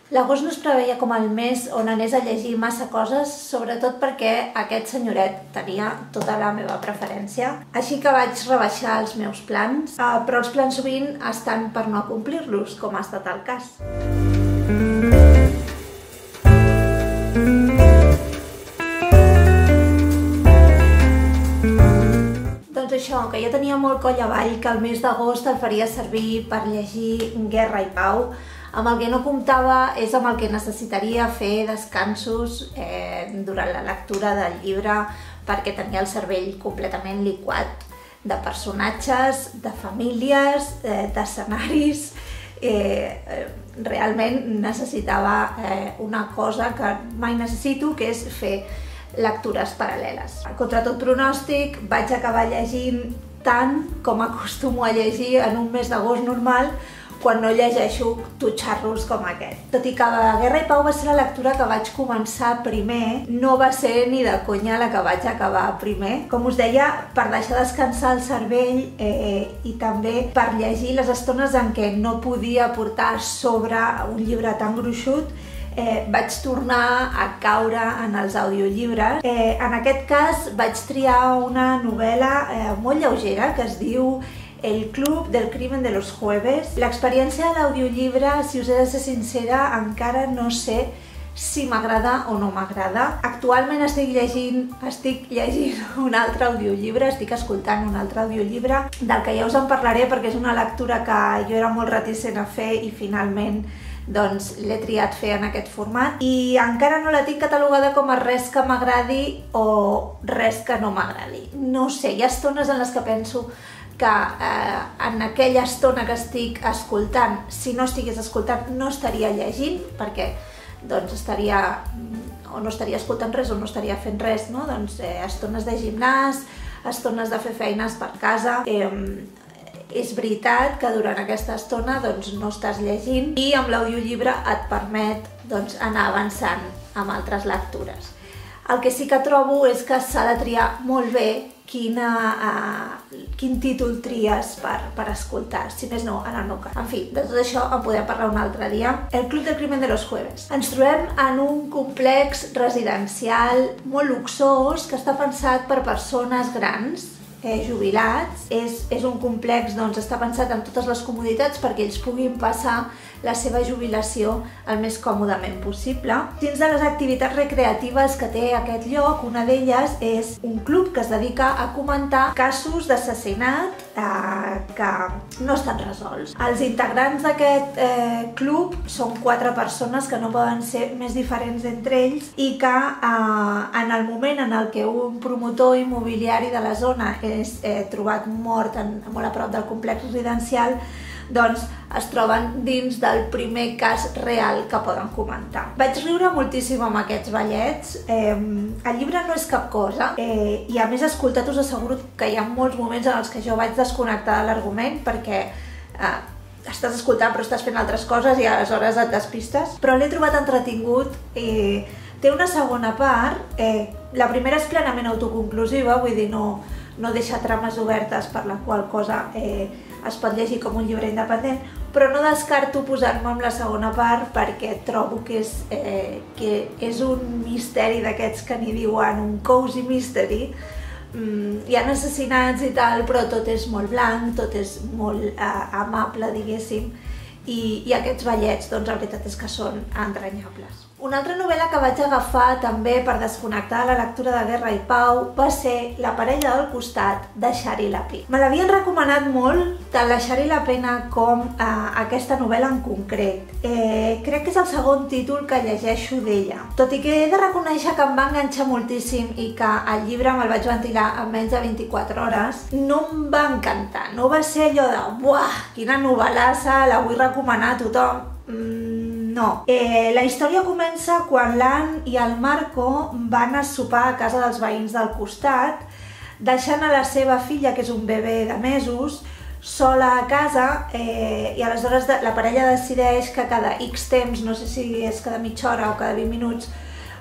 L'agost no es preveia com el mes on anés a llegir massa coses, sobretot perquè aquest senyoret tenia tota la meva preferència. Així que vaig rebaixar els meus plans, però els plans sovint estan per no complir-los, com ha estat el cas. Doncs això, que jo tenia molt coll avall que el mes d'agost el faria servir per llegir Guerra i Pau. Amb el que no comptava és amb el que necessitaria fer descansos durant la lectura del llibre perquè tenia el cervell completament liquat de personatges, de famílies, d'escenaris. Realment necessitava una cosa que mai necessito, que és fer lectures paral·leles. Contra tot pronòstic, vaig acabar llegint tant com acostumo a llegir en un mes d'agost normal, quan no llegeixo tutxarros com aquest. Tot i que Guerra i Pau va ser la lectura que vaig començar primer, no va ser ni de conya la que vaig acabar primer. Com us deia, per deixar descansar el cervell i també per llegir les estones en què no podia portar sobre un llibre tan gruixut, vaig tornar a caure en els audiollibres. En aquest cas vaig triar una novel·la molt lleugera que es diu El Club del Crimen de los Jueves. L'experiència de l'audiollibre, si us he de ser sincera, encara no sé si m'agrada o no m'agrada. Actualment estic llegint un altre audiollibre, estic escoltant un altre audiollibre, del que ja us en parlaré perquè és una lectura que jo era molt reticent a fer i finalment doncs l'he triat fer en aquest format, i encara no la tinc catalogada com a res que m'agradi o res que no m'agradi. No sé, hi ha estones en les que penso que en aquella estona que estic escoltant, si no estigués escoltant, no estaria llegint, perquè doncs no estaria escoltant res o no estaria fent res, no? Doncs estones de gimnàs, estones de fer feines per casa. És veritat que durant aquesta estona doncs, no estàs llegint, i amb l'audiollibre et permet doncs, anar avançant amb altres lectures. El que sí que trobo és que s'ha de triar molt bé quin títol tries per escoltar, si més no, en el meu cas. En fi, de tot això en podem parlar un altre dia. El Club del Crimen de los Jueves. Ens trobem en un complex residencial molt luxós que està pensat per persones grans, jubilats. És un complex, doncs, està pensat amb totes les comoditats perquè ells puguin passar la seva jubilació el més còmodament possible. Dins de les activitats recreatives que té aquest lloc, una d'elles és un club que es dedica a comentar casos d'assassinat que no estan resolts. Els integrants d'aquest club són 4 persones que no poden ser més diferents entre ells i que en el moment en el que un promotor immobiliari de la zona és trobat mort molt a prop del complex residencial, doncs es troben dins del primer cas real que poden comentar. Vaig riure moltíssim amb aquests ballets. El llibre no és cap cosa i a més escoltat us asseguro que hi ha molts moments en els que jo vaig desconnectar de l'argument perquè estàs escoltant però estàs fent altres coses i aleshores et despistes. Però l'he trobat entretingut i té una segona part. La primera és plenament autoconclusiva, vull dir, no deixa trames obertes per la qual cosa es pot llegir com un llibre independent, però no descarto posar-me amb la segona part perquè trobo que és un misteri d'aquests que n'hi diuen un cozy mystery. Hi ha assassinats i tal, però tot és molt blanc, tot és molt amable, diguéssim, i aquests ballets, doncs, la veritat és que són entranyables. Una altra novel·la que vaig agafar també per desconnectar la lectura de Guerra i Pau va ser La parella del costat, de Shari Lapid. Me l'havien recomanat molt, tant la Shari Lapid com aquesta novel·la en concret. Crec que és el segon títol que llegeixo d'ella. Tot i que he de reconèixer que em va enganxar moltíssim i que el llibre me'l vaig ventilar en menys de 24 hores, no em va encantar. No va ser allò de «Buah, quina novel·lassa, la vull recomanar a tothom». No. La història comença quan l'Ann i el Marco van a sopar a casa dels veïns del costat, deixant a la seva filla, que és un bebè de mesos, sola a casa, i aleshores la parella decideix que cada X temps, no sé si és cada mitja hora o cada 20 minuts,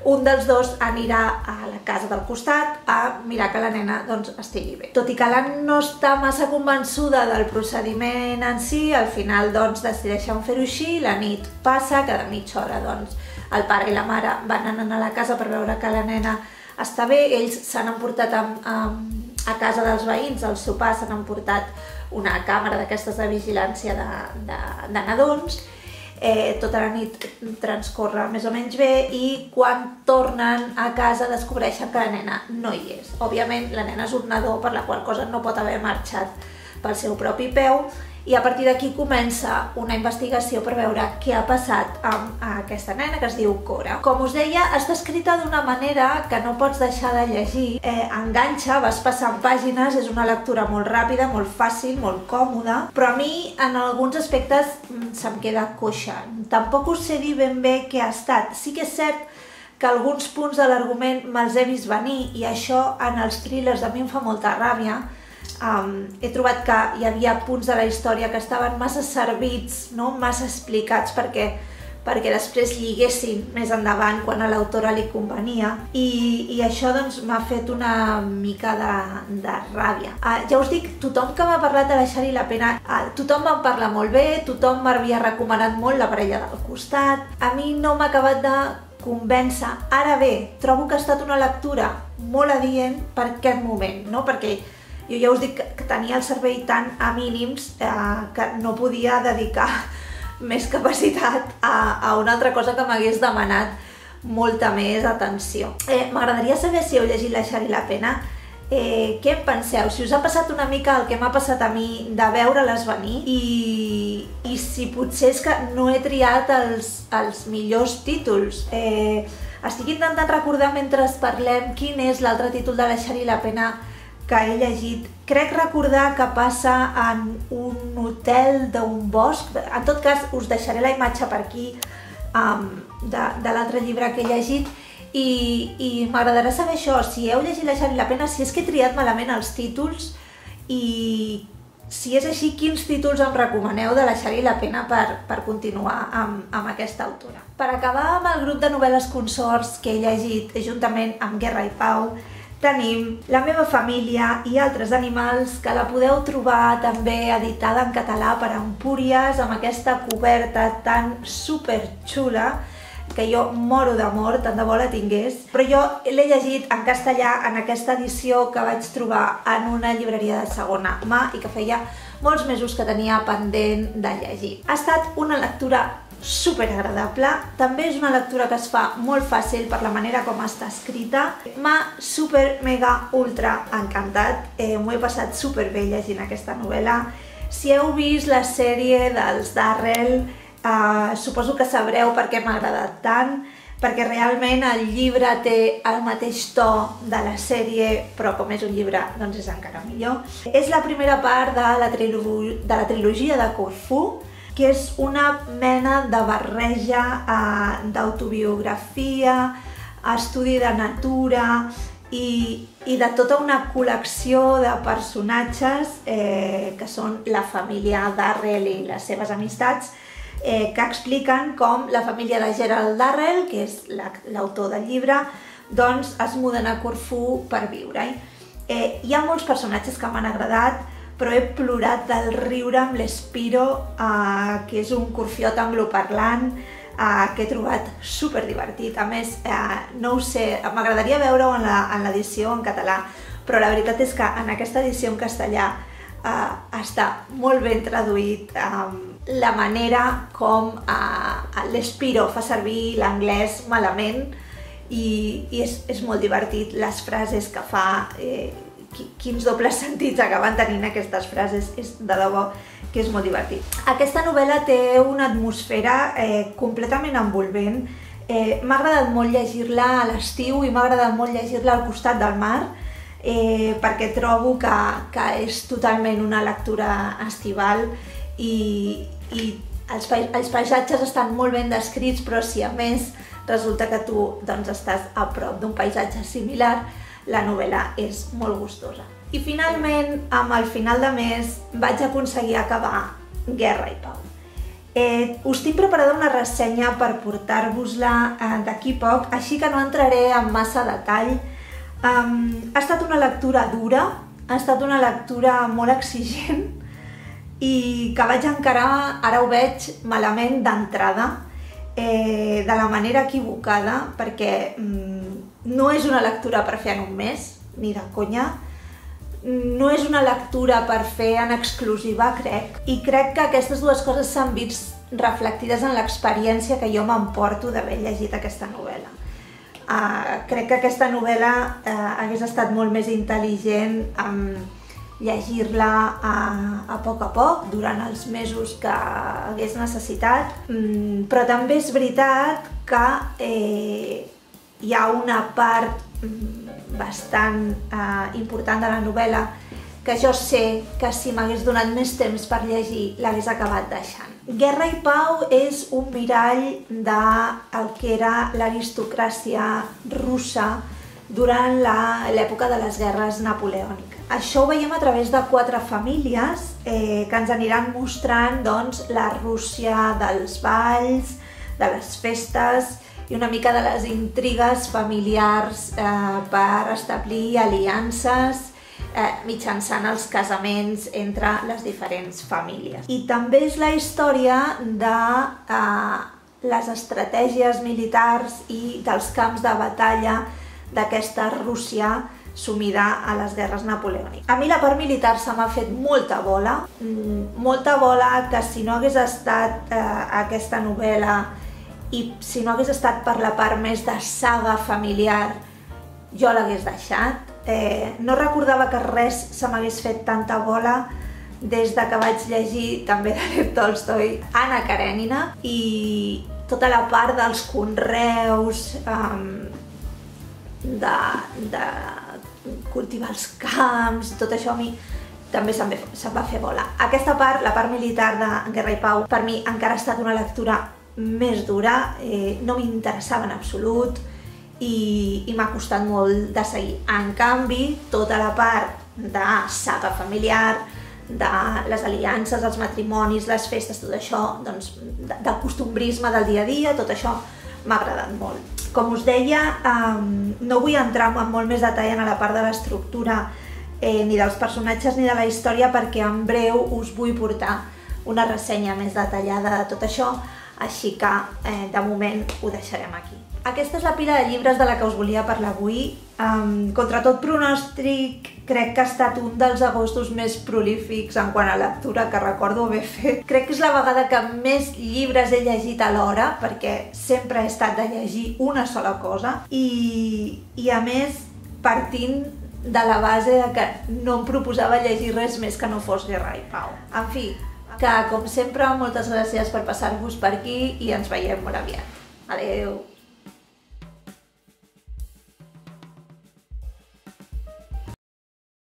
un dels dos anirà a la casa del costat a mirar que la nena estigui bé. Tot i que l'Anne no està massa convençuda del procediment en si, al final decideixen fer-ho així, la nit passa, cada mitja hora el pare i la mare van anant a la casa per veure que la nena està bé, ells s'han emportat a casa dels veïns, al sopar s'han emportat una càmera d'aquestes de vigilància de nadons, tota la nit transcorre més o menys bé i quan tornen a casa descobreixen que la nena no hi és. Òbviament la nena és un nadó, per la qual cosa no pot haver marxat pel seu propi peu, i a partir d'aquí comença una investigació per veure què ha passat amb aquesta nena que es diu Cora. Com us deia, està escrita d'una manera que no pots deixar de llegir. Enganxa, vas passant pàgines, és una lectura molt ràpida, molt fàcil, molt còmoda, però a mi en alguns aspectes se'm queda coixa. Tampoc us sé dir ben bé què ha estat. Sí que és cert que alguns punts de l'argument me'ls he vist venir i això en els thrillers a mi em fa molta ràbia. He trobat que hi havia punts de la història que estaven massa servits, massa explicats perquè després lliguessin més endavant quan a l'autora li convenia, i això m'ha fet una mica de ràbia. Ja us dic, tothom que m'ha parlat de deixar-hi la pena, tothom va parlar molt bé, tothom m'havia recomanat molt la parella del costat, a mi no m'ha acabat de convèncer. Ara bé, trobo que ha estat una lectura molt adient per aquest moment, perquè jo ja us dic que tenia el cervell tan a mínims que no podia dedicar més capacitat a una altra cosa que m'hagués demanat molta més atenció. M'agradaria saber si heu llegit Deixar-hi la pena. Què en penseu? Si us ha passat una mica el que m'ha passat a mi de veure-les venir i si potser és que no he triat els millors títols. Estic intentant recordar mentre parlem quin és l'altre títol de Deixar-hi la pena que he llegit. Crec recordar que passa en un hotel d'un bosc. En tot cas, us deixaré la imatge per aquí de l'altre llibre que he llegit i m'agradarà saber això, si heu llegit Deixar-hi la pena, si és que he triat malament els títols i si és així, quins títols em recomaneu de Deixar-hi la pena per continuar amb aquesta autora. Per acabar amb el grup de novel·les consorts que he llegit juntament amb Guerra i Pau, tenim La meva família i altres animals, que la podeu trobar també editada en català per Empúries, amb aquesta coberta tan superxula que jo moro d'amor, tant de bo la tingués. Però jo l'he llegit en castellà en aquesta edició que vaig trobar en una llibreria de segona mà i que feia molts mesos que tenia pendent de llegir. Ha estat una lectura super agradable, també és una lectura que es fa molt fàcil per la manera com està escrita. M'ha super mega ultra encantat, m'ho he passat super bé llegint aquesta novel·la. Si heu vist la sèrie dels Darrell, suposo que sabreu per què m'ha agradat tant, perquè realment el llibre té el mateix to de la sèrie, però com és un llibre doncs és encara millor. És la primera part de la trilogia de Corfú, que és una mena de barreja d'autobiografia, estudi de natura i de tota una col·lecció de personatges que són la família Darrell i les seves amistats, que expliquen com la família de Gerald Darrell, que és l'autor del llibre, doncs es muden a Corfú per viure-hi. Hi ha molts personatges que m'han agradat, però he plorat del riure amb l'Espiro, que és un corfiot angloparlant, que he trobat super divertit. A més, no ho sé, m'agradaria veure-ho en l'edició en català, però la veritat és que en aquesta edició en castellà està molt ben traduït la manera com l'Espiro fa servir l'anglès malament i és molt divertit les frases que fa. Quins dobles sentits acaben tenint aquestes frases, és de debò que és molt divertit. Aquesta novel·la té una atmosfera completament envolvent. M'ha agradat molt llegir-la a l'estiu i m'ha agradat molt llegir-la al costat del mar, perquè trobo que és totalment una lectura estival i els paisatges estan molt ben descrits, però si a més resulta que tu estàs a prop d'un paisatge similar, la novel·la és molt gustosa. I finalment, amb el final de mes, vaig aconseguir acabar Guerra i Pau. Us tinc preparada una ressenya per portar-vos-la d'aquí poc, així que no entraré en massa detall. Ha estat una lectura dura, ha estat una lectura molt exigent i que vaig encarar, ara ho veig, malament d'entrada, de la manera equivocada, perquè no és una lectura per fer en un mes, ni de conya. No és una lectura per fer en exclusiva, crec. I crec que aquestes dues coses s'han vist reflectides en l'experiència que jo m'emporto d'haver llegit aquesta novel·la. Crec que aquesta novel·la hagués estat molt més intel·ligent llegir-la a poc, durant els mesos que hagués necessitat, però també és veritat que hi ha una part bastant important de la novel·la que jo sé que si m'hagués donat més temps per llegir l'hagués acabat deixant. Guerra i Pau és un mirall del que era l'aristocràcia russa durant l'època de les guerres napoleòniques. Això ho veiem a través de 4 famílies que ens aniran mostrant la Rússia dels balls, de les festes i una mica de les intrigues familiars per establir aliances mitjançant els casaments entre les diferents famílies. I també és la història de les estratègies militars i dels camps de batalla d'aquesta Rússia sumida a les guerres napoleòniques. A mi la part militar se m'ha fet molta bola que si no hagués estat aquesta novel·la i si no hagués estat per la part més de saga familiar, jo l'hagués deixat. No recordava que res se m'hagués fet tanta bola des que vaig llegir també de Lev Tolstoi, Anna Karenina, i tota la part dels conreus, de cultivar els camps, tot això a mi també se'm va fer bola. Aquesta part, la part militar de Guerra i Pau, per mi encara ha estat una lectura més dura, no m'interessava en absolut i m'ha costat molt de seguir. En canvi, tota la part de saga familiar, de les aliances, els matrimonis, les festes, tot això, del costumbrisme del dia a dia, tot això m'ha agradat molt. Com us deia, no vull entrar en molt més detall en la part de l'estructura ni dels personatges ni de la història perquè en breu us vull portar una ressenya més detallada de tot això, així que de moment ho deixarem aquí. Aquesta és la pila de llibres de la que us volia parlar avui. Contra tot pronòstic, crec que ha estat un dels agostos més prolífics en quant a lectura que recordo haver fet. Crec que és la vegada que més llibres he llegit alhora, perquè sempre he estat de llegir una sola cosa i a més partint de la base que no em proposava llegir res més que no fos Guerra i Pau. En fi, que com sempre moltes gràcies per passar-vos per aquí i ens veiem molt aviat. Adeu!